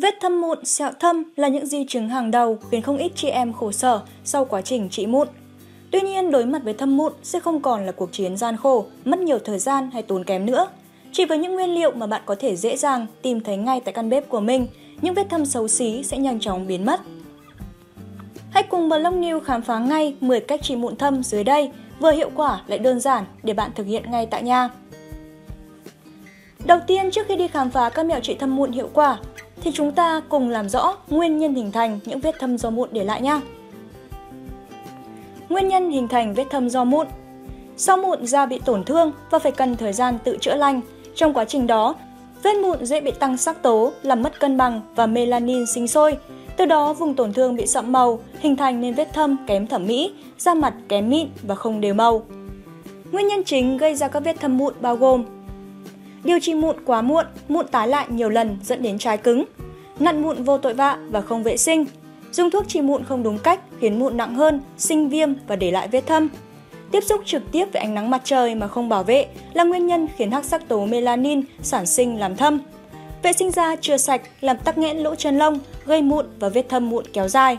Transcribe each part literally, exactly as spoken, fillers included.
Vết thâm mụn, sẹo thâm là những di chứng hàng đầu khiến không ít chị em khổ sở sau quá trình trị mụn. Tuy nhiên, đối mặt với thâm mụn sẽ không còn là cuộc chiến gian khổ, mất nhiều thời gian hay tốn kém nữa. Chỉ với những nguyên liệu mà bạn có thể dễ dàng tìm thấy ngay tại căn bếp của mình, những vết thâm xấu xí sẽ nhanh chóng biến mất. Hãy cùng Blog News khám phá ngay mười cách trị mụn thâm dưới đây, vừa hiệu quả lại đơn giản để bạn thực hiện ngay tại nhà. Đầu tiên, trước khi đi khám phá các mẹo trị thâm mụn hiệu quả, thì chúng ta cùng làm rõ nguyên nhân hình thành những vết thâm do mụn để lại nha. Nguyên nhân hình thành vết thâm do mụn. Sau mụn, da bị tổn thương và phải cần thời gian tự chữa lành. Trong quá trình đó, vết mụn dễ bị tăng sắc tố, làm mất cân bằng và melanin sinh sôi. Từ đó, vùng tổn thương bị sậm màu, hình thành nên vết thâm kém thẩm mỹ, da mặt kém mịn và không đều màu. Nguyên nhân chính gây ra các vết thâm mụn bao gồm: điều trị mụn quá muộn, mụn tái lại nhiều lần dẫn đến trái cứng; nặn mụn vô tội vạ và không vệ sinh; dùng thuốc trị mụn không đúng cách khiến mụn nặng hơn, sinh viêm và để lại vết thâm; tiếp xúc trực tiếp với ánh nắng mặt trời mà không bảo vệ là nguyên nhân khiến hắc sắc tố melanin sản sinh làm thâm; vệ sinh da chưa sạch làm tắc nghẽn lỗ chân lông, gây mụn và vết thâm mụn kéo dài.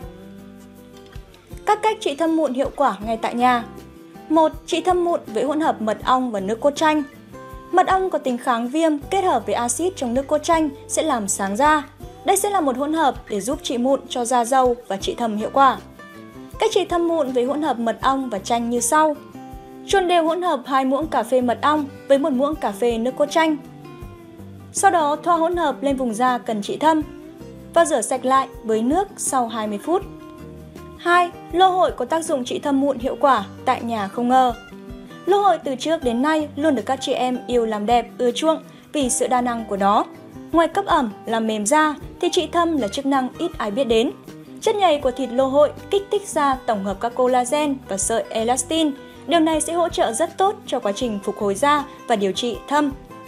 Các cách trị thâm mụn hiệu quả ngay tại nhà. một. Trị thâm mụn với hỗn hợp mật ong và nước cốt chanh. Mật ong có tính kháng viêm kết hợp với axit trong nước cốt chanh sẽ làm sáng da. Đây sẽ là một hỗn hợp để giúp trị mụn cho da râu và trị thâm hiệu quả. Cách trị thâm mụn với hỗn hợp mật ong và chanh như sau. Trộn đều hỗn hợp hai muỗng cà phê mật ong với một muỗng cà phê nước cốt chanh. Sau đó thoa hỗn hợp lên vùng da cần trị thâm và rửa sạch lại với nước sau hai mươi phút. hai. Lô hội có tác dụng trị thâm mụn hiệu quả tại nhà không ngờ. Lô hội từ trước đến nay luôn được các chị em yêu làm đẹp ưa chuộng vì sự đa năng của nó. Ngoài cấp ẩm, làm mềm da thì trị thâm là chức năng ít ai biết đến. Chất nhầy của thịt lô hội kích thích da tổng hợp các collagen và sợi elastin. Điều này sẽ hỗ trợ rất tốt cho quá trình phục hồi da và điều trị thâm.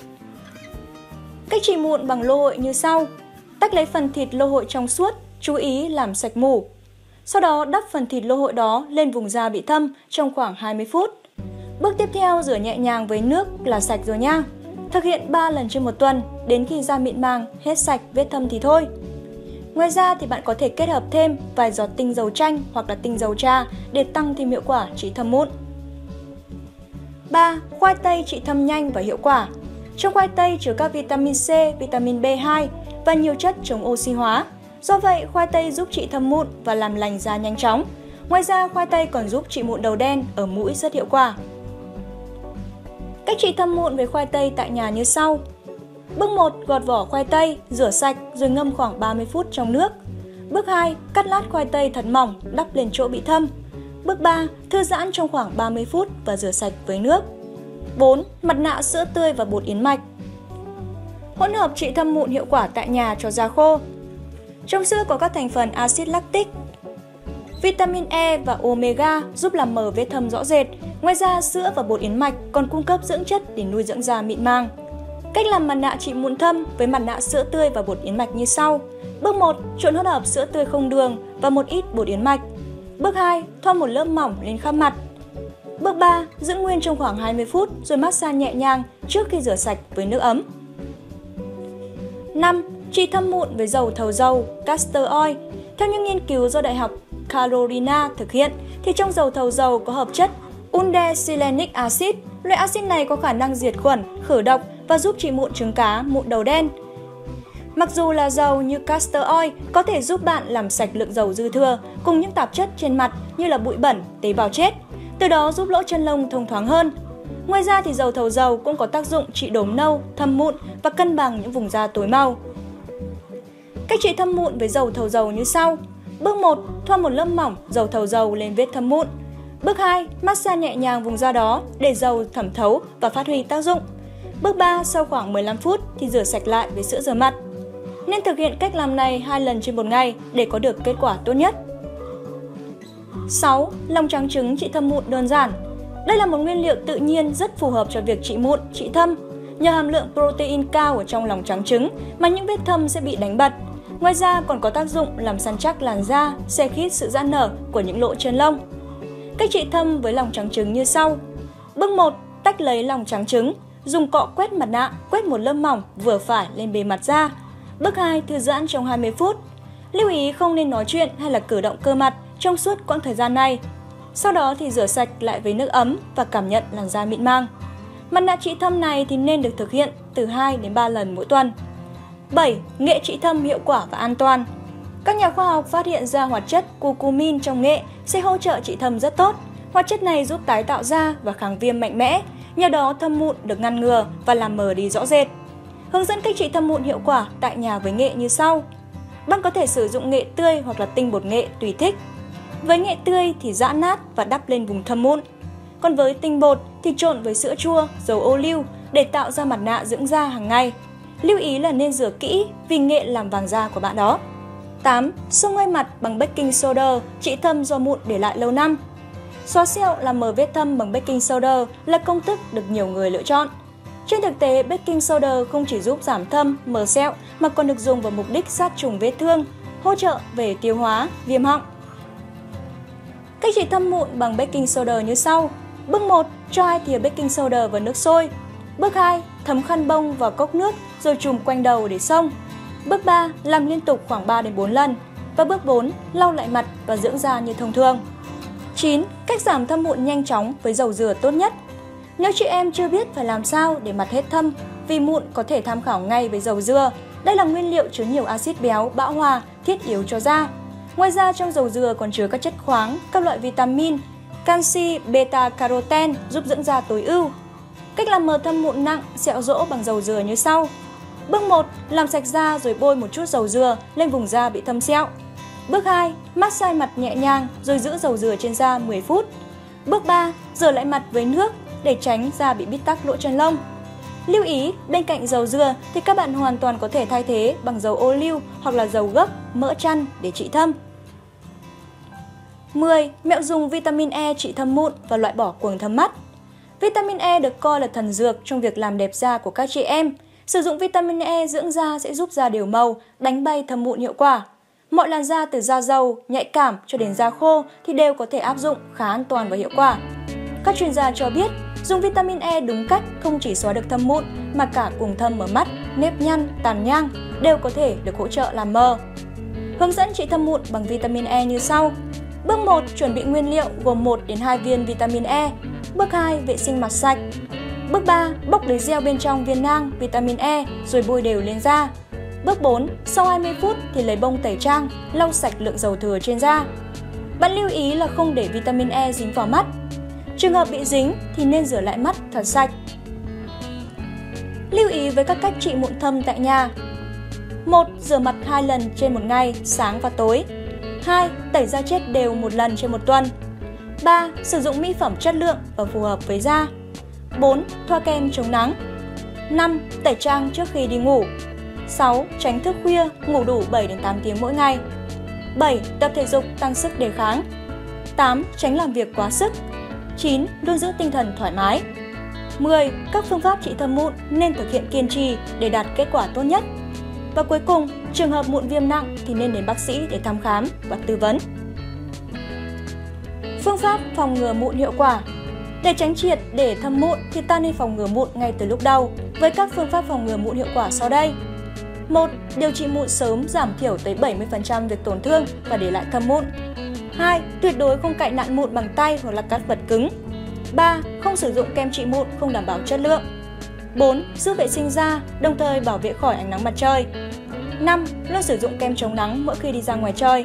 Cách trị mụn bằng lô hội như sau. Tách lấy phần thịt lô hội trong suốt, chú ý làm sạch mủ. Sau đó đắp phần thịt lô hội đó lên vùng da bị thâm trong khoảng hai mươi phút. Bước tiếp theo, rửa nhẹ nhàng với nước là sạch rồi nha. Thực hiện ba lần trên một tuần, đến khi da mịn màng, hết sạch vết thâm thì thôi. Ngoài ra thì bạn có thể kết hợp thêm vài giọt tinh dầu chanh hoặc là tinh dầu trà để tăng thêm hiệu quả trị thâm mụn. ba. Khoai tây trị thâm nhanh và hiệu quả. Trong khoai tây chứa các vitamin C, vitamin B hai và nhiều chất chống oxy hóa. Do vậy, khoai tây giúp trị thâm mụn và làm lành da nhanh chóng. Ngoài ra, khoai tây còn giúp trị mụn đầu đen ở mũi rất hiệu quả. Cách trị thâm mụn với khoai tây tại nhà như sau. Bước một. Gọt vỏ khoai tây, rửa sạch rồi ngâm khoảng ba mươi phút trong nước. Bước hai. Cắt lát khoai tây thật mỏng, đắp lên chỗ bị thâm. Bước ba. Thư giãn trong khoảng ba mươi phút và rửa sạch với nước. bốn. Mặt nạ sữa tươi và bột yến mạch. Hỗn hợp trị thâm mụn hiệu quả tại nhà cho da khô. Trong sữa có các thành phần axit lactic, vitamin E và omega giúp làm mờ vết thâm rõ rệt. Ngoài ra, sữa và bột yến mạch còn cung cấp dưỡng chất để nuôi dưỡng da mịn màng. Cách làm mặt nạ trị mụn thâm với mặt nạ sữa tươi và bột yến mạch như sau. Bước một. Trộn hỗn hợp sữa tươi không đường và một ít bột yến mạch. Bước hai. Thoa một lớp mỏng lên khắp mặt. Bước ba. Giữ nguyên trong khoảng hai mươi phút rồi massage nhẹ nhàng trước khi rửa sạch với nước ấm. năm. Trị thâm mụn với dầu thầu dầu, castor oil. Theo những nghiên cứu do Đại học Carolina thực hiện, thì trong dầu thầu dầu có hợp chất undecilenic acid. Loại axit này có khả năng diệt khuẩn, khử độc và giúp trị mụn trứng cá, mụn đầu đen. Mặc dù là dầu như castor oil có thể giúp bạn làm sạch lượng dầu dư thừa cùng những tạp chất trên mặt như là bụi bẩn, tế bào chết, từ đó giúp lỗ chân lông thông thoáng hơn. Ngoài ra thì dầu thầu dầu cũng có tác dụng trị đốm nâu, thâm mụn và cân bằng những vùng da tối màu. Cách trị thâm mụn với dầu thầu dầu như sau. Bước một. Thoa một lớp mỏng dầu thầu dầu lên vết thâm mụn. Bước hai. Massage nhẹ nhàng vùng da đó để dầu thẩm thấu và phát huy tác dụng. Bước ba. Sau khoảng mười lăm phút thì rửa sạch lại với sữa rửa mặt. Nên thực hiện cách làm này hai lần trên một ngày để có được kết quả tốt nhất. sáu. Lòng trắng trứng trị thâm mụn đơn giản. Đây là một nguyên liệu tự nhiên rất phù hợp cho việc trị mụn, trị thâm. Nhờ hàm lượng protein cao ở trong lòng trắng trứng mà những vết thâm sẽ bị đánh bật. Ngoài ra còn có tác dụng làm săn chắc làn da, xe khít sự giãn nở của những lỗ chân lông. Cách trị thâm với lòng trắng trứng như sau. Bước một. Tách lấy lòng trắng trứng, dùng cọ quét mặt nạ, quét một lớp mỏng vừa phải lên bề mặt da. Bước hai. Thư giãn trong hai mươi phút. Lưu ý không nên nói chuyện hay là cử động cơ mặt trong suốt quãng thời gian này. Sau đó thì rửa sạch lại với nước ấm và cảm nhận làn da mịn màng. Mặt nạ trị thâm này thì nên được thực hiện từ hai đến ba lần mỗi tuần. bảy. Nghệ trị thâm hiệu quả và an toàn. Các nhà khoa học phát hiện ra hoạt chất curcumin trong nghệ sẽ hỗ trợ trị thâm rất tốt. Hoạt chất này giúp tái tạo da và kháng viêm mạnh mẽ, nhờ đó thâm mụn được ngăn ngừa và làm mờ đi rõ rệt. Hướng dẫn cách trị thâm mụn hiệu quả tại nhà với nghệ như sau. Bạn có thể sử dụng nghệ tươi hoặc là tinh bột nghệ tùy thích. Với nghệ tươi thì giã nát và đắp lên vùng thâm mụn. Còn với tinh bột thì trộn với sữa chua, dầu ô liu để tạo ra mặt nạ dưỡng da hàng ngày. Lưu ý là nên rửa kỹ vì nghệ làm vàng da của bạn đó. tám. Xông hơi mặt bằng baking soda trị thâm do mụn để lại lâu năm. Xóa sẹo làm mờ vết thâm bằng baking soda là công thức được nhiều người lựa chọn. Trên thực tế, baking soda không chỉ giúp giảm thâm, mờ sẹo mà còn được dùng vào mục đích sát trùng vết thương, hỗ trợ về tiêu hóa, viêm họng. Cách trị thâm mụn bằng baking soda như sau. Bước một. Cho hai thìa baking soda vào nước sôi. Bước hai. Thấm khăn bông vào cốc nước rồi trùm quanh đầu để xông. Bước ba. Làm liên tục khoảng ba đến bốn lần. Và bước bốn. Lau lại mặt và dưỡng da như thông thường. chín. Cách giảm thâm mụn nhanh chóng với dầu dừa tốt nhất. Nếu chị em chưa biết phải làm sao để mặt hết thâm vì mụn, có thể tham khảo ngay với dầu dừa. Đây là nguyên liệu chứa nhiều axit béo bão hòa thiết yếu cho da. Ngoài ra trong dầu dừa còn chứa các chất khoáng, các loại vitamin, canxi, beta-carotene giúp dưỡng da tối ưu. Cách làm mờ thâm mụn nặng, sẹo rỗ bằng dầu dừa như sau. Bước một. Làm sạch da rồi bôi một chút dầu dừa lên vùng da bị thâm sẹo. Bước hai. Massage mặt nhẹ nhàng rồi giữ dầu dừa trên da mười phút. Bước ba. Rửa lại mặt với nước để tránh da bị bít tắc lỗ chân lông. Lưu ý, bên cạnh dầu dừa thì các bạn hoàn toàn có thể thay thế bằng dầu ô liu hoặc là dầu gấc, mỡ chăn để trị thâm. mười. Mẹo dùng vitamin E trị thâm mụn và loại bỏ quầng thâm mắt. Vitamin E được coi là thần dược trong việc làm đẹp da của các chị em. Sử dụng vitamin E dưỡng da sẽ giúp da đều màu, đánh bay thâm mụn hiệu quả. Mọi làn da từ da dầu, nhạy cảm cho đến da khô thì đều có thể áp dụng khá an toàn và hiệu quả. Các chuyên gia cho biết, dùng vitamin E đúng cách không chỉ xóa được thâm mụn mà cả quầng thâm ở mắt, nếp nhăn, tàn nhang đều có thể được hỗ trợ làm mờ. Hướng dẫn trị thâm mụn bằng vitamin E như sau. Bước một. Chuẩn bị nguyên liệu gồm một đến hai viên vitamin E. Bước hai. Vệ sinh mặt sạch. Bước ba. Bóc lấy gel bên trong viên nang vitamin E rồi bôi đều lên da. Bước bốn. Sau hai mươi phút thì lấy bông tẩy trang, lau sạch lượng dầu thừa trên da. Bạn lưu ý là không để vitamin E dính vào mắt. Trường hợp bị dính thì nên rửa lại mắt thật sạch. Lưu ý với các cách trị mụn thâm tại nhà. một. Rửa mặt hai lần trên một ngày, sáng và tối. hai. Tẩy da chết đều một lần trên một tuần. ba. Sử dụng mỹ phẩm chất lượng và phù hợp với da. bốn. Thoa kem chống nắng. năm. Tẩy trang trước khi đi ngủ. sáu. Tránh thức khuya, ngủ đủ bảy đến tám tiếng mỗi ngày. bảy. Tập thể dục tăng sức đề kháng. tám. Tránh làm việc quá sức. chín. Luôn giữ tinh thần thoải mái. mười. Các phương pháp trị thâm mụn nên thực hiện kiên trì để đạt kết quả tốt nhất. Và cuối cùng, trường hợp mụn viêm nặng thì nên đến bác sĩ để thăm khám và tư vấn. Phương pháp phòng ngừa mụn hiệu quả. Để tránh triệt để thâm mụn thì ta nên phòng ngừa mụn ngay từ lúc đầu với các phương pháp phòng ngừa mụn hiệu quả sau đây. một. Điều trị mụn sớm giảm thiểu tới bảy mươi phần trăm việc tổn thương và để lại thâm mụn. hai. Tuyệt đối không cạy nặn mụn bằng tay hoặc là cắt vật cứng. ba. Không sử dụng kem trị mụn không đảm bảo chất lượng. bốn. Giữ vệ sinh da, đồng thời bảo vệ khỏi ánh nắng mặt trời. năm. Luôn sử dụng kem chống nắng mỗi khi đi ra ngoài trời.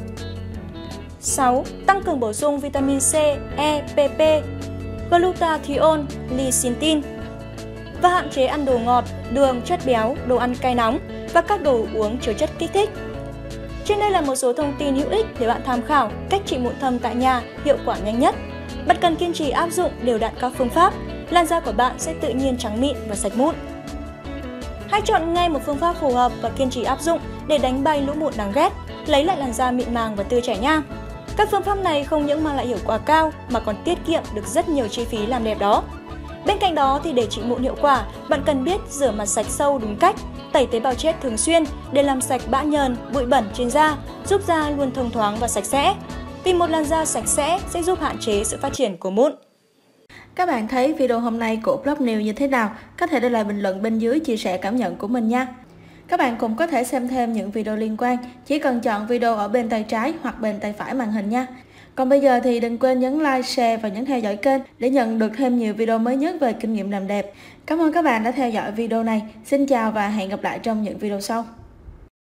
sáu. Tăng cường bổ sung vitamin C, E, pê pê, glutathione, lecithin và hạn chế ăn đồ ngọt, đường, chất béo, đồ ăn cay nóng và các đồ uống chứa chất kích thích. Trên đây là một số thông tin hữu ích để bạn tham khảo cách trị mụn thâm tại nhà hiệu quả nhanh nhất. Bạn cần kiên trì áp dụng đều đặn các phương pháp, làn da của bạn sẽ tự nhiên trắng mịn và sạch mụn. Hãy chọn ngay một phương pháp phù hợp và kiên trì áp dụng để đánh bay lũ mụn đáng ghét, lấy lại làn da mịn màng và tươi trẻ nha. Các phương pháp này không những mang lại hiệu quả cao mà còn tiết kiệm được rất nhiều chi phí làm đẹp đó. Bên cạnh đó thì để trị mụn hiệu quả, bạn cần biết rửa mặt sạch sâu đúng cách, tẩy tế bào chết thường xuyên để làm sạch bã nhờn, bụi bẩn trên da, giúp da luôn thông thoáng và sạch sẽ. Vì một làn da sạch sẽ sẽ giúp hạn chế sự phát triển của mụn. Các bạn thấy video hôm nay của Blog News như thế nào? Có thể để lại bình luận bên dưới chia sẻ cảm nhận của mình nha. Các bạn cũng có thể xem thêm những video liên quan, chỉ cần chọn video ở bên tay trái hoặc bên tay phải màn hình nha. Còn bây giờ thì đừng quên nhấn like, share và nhấn theo dõi kênh để nhận được thêm nhiều video mới nhất về kinh nghiệm làm đẹp. Cảm ơn các bạn đã theo dõi video này. Xin chào và hẹn gặp lại trong những video sau.